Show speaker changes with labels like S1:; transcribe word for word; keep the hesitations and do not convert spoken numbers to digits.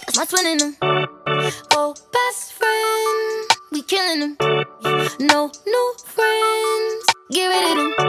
S1: my twin in them. Oh, best friend, we killing them. No new friends, get rid of them.